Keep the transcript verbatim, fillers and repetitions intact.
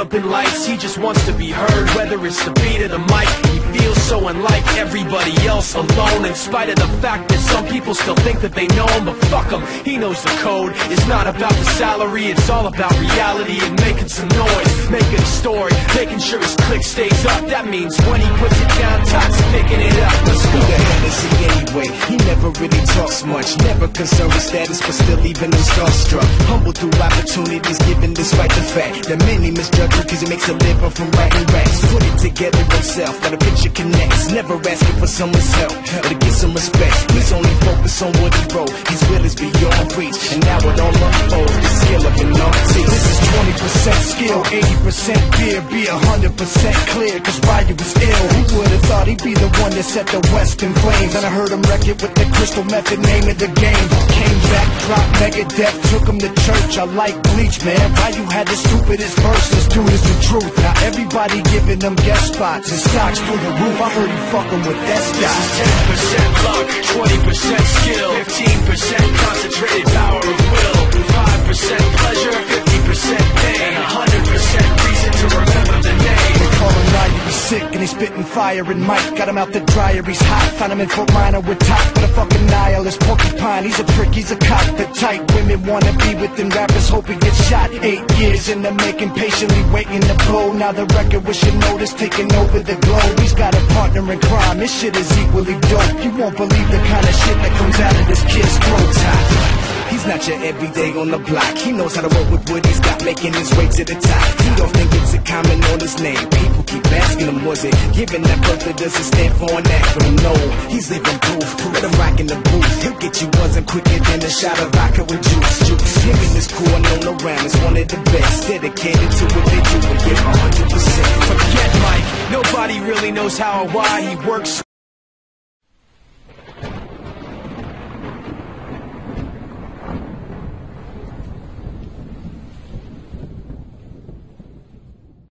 up in lights, he just wants to be heard, whether it's the beat or the mic. He feels so unlike everybody else, alone, in spite of the fact that some people still think that they know him. But fuck him, he knows the code. It's not about the salary, it's all about reality and making some noise, making a story, making sure his click stays up. That means when he puts it down, Todd's picking it up. Let's go. Who the hell is he anyway? He never really talks much, never concerned with status, but still even him starstruck. Humble through opportunities, given despite the fact that many misjudge him cause he makes a living from writing raps. Put it together himself, got a picture connects, never asking for someone's help or to get some respect. He's only focused on what he wrote, his will is beyond reach, and now it all unfolds, the skill of an artist. This is twenty percent skill, eighty percent fear, be one hundred percent clear, cause Ryu was ill. Who would've thought he'd be the one that set the West in flames? And I heard him wreck it with the Crystal Method, name of the game. Came back, dropped Megadeth, took him to church. I like Bleach, man. Ryu had the stupidest verses, dude is the truth. Now everybody giving them guest spots and stocks through the roof. I heard he fucking with that stock. This is ten percent luck, twenty percent skill, fifteen percent concentrated power of will, five percent pleasure, fifty percent pain, and one hundred percent reason to remember the name. They call him Ryu, he's sick and he's spitting fire and Mike got him out the dryer, he's hot. Found him in Fort Minor with top, but a fucking nihilist porcupine. He's a prick, he's a cop, the type women wanna be with him. Rappers hope he gets shot. Eight years in the making, patiently waiting to blow. Now the record with your notice taking over the globe. He's got a partner in crime, this shit is equally dope. You won't believe the kind of shit that comes out of this kid's throat. He's not your everyday on the block. He knows how to work with what he's got, making his way to the top. He don't think it's a comment on his name. People keep asking him, was it given that birth that doesn't stand for an acronym? No, he's living proof. Let him rock in the booth. He'll get you buzzing quicker than a shot of vodka with juice. Juice. Him and his crew are known around as one of the best, dedicated to what they do and give one hundred percent. Forget Mike, nobody really knows how or why he works